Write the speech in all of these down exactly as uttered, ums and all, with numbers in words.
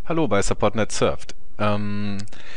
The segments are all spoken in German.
Hallo bei SupportNet Surft. Ähm,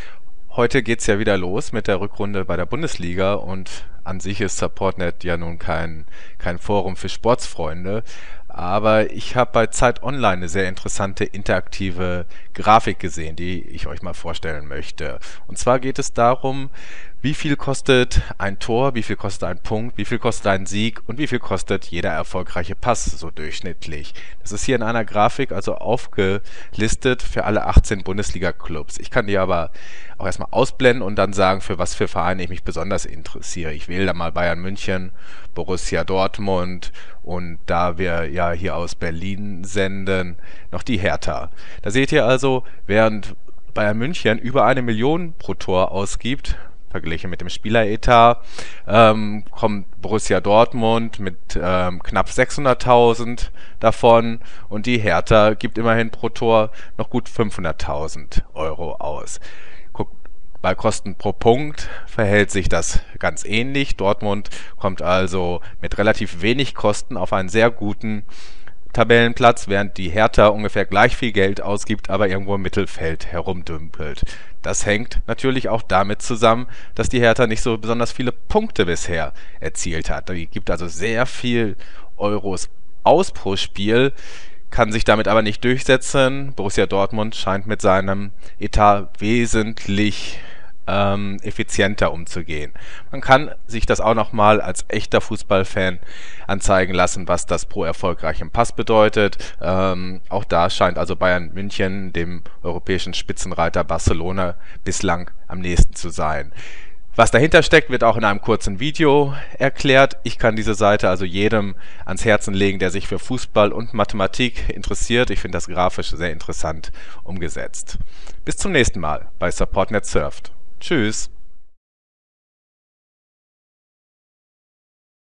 heute geht's ja wieder los mit der Rückrunde bei der Bundesliga und an sich ist SupportNet ja nun kein, kein Forum für Sportsfreunde, aber ich habe bei Zeit Online eine sehr interessante interaktive Grafik gesehen, die ich euch mal vorstellen möchte. Und zwar geht es darum, wie viel kostet ein Tor, wie viel kostet ein Punkt, wie viel kostet ein Sieg und wie viel kostet jeder erfolgreiche Pass so durchschnittlich. Das ist hier in einer Grafik also aufgelistet für alle achtzehn Bundesliga-Clubs. Ich kann die aber auch erstmal ausblenden und dann sagen, für was für Vereine ich mich besonders interessiere. Ich wähle da mal Bayern München, Borussia Dortmund und da wir ja hier aus Berlin senden, noch die Hertha. Da seht ihr also, während Bayern München über eine Million pro Tor ausgibt, verglichen mit dem Spieleretat, ähm, kommt Borussia Dortmund mit ähm, knapp sechshunderttausend davon und die Hertha gibt immerhin pro Tor noch gut fünfhunderttausend Euro aus. Guckt, bei Kosten pro Punkt verhält sich das ganz ähnlich. Dortmund kommt also mit relativ wenig Kosten auf einen sehr guten Tabellenplatz, während die Hertha ungefähr gleich viel Geld ausgibt, aber irgendwo im Mittelfeld herumdümpelt. Das hängt natürlich auch damit zusammen, dass die Hertha nicht so besonders viele Punkte bisher erzielt hat. Die gibt also sehr viel Euros aus pro Spiel, kann sich damit aber nicht durchsetzen. Borussia Dortmund scheint mit seinem Etat wesentlich ähm, effizienter umzugehen. Man kann sich das auch nochmal als echter Fußballfan anzeigen lassen, was das pro erfolgreichem Pass bedeutet. Ähm, auch da scheint also Bayern München dem europäischen Spitzenreiter Barcelona bislang am nächsten zu sein. Was dahinter steckt, wird auch in einem kurzen Video erklärt. Ich kann diese Seite also jedem ans Herzen legen, der sich für Fußball und Mathematik interessiert. Ich finde das grafisch sehr interessant umgesetzt. Bis zum nächsten Mal bei SupportNet Surft. Tschüss.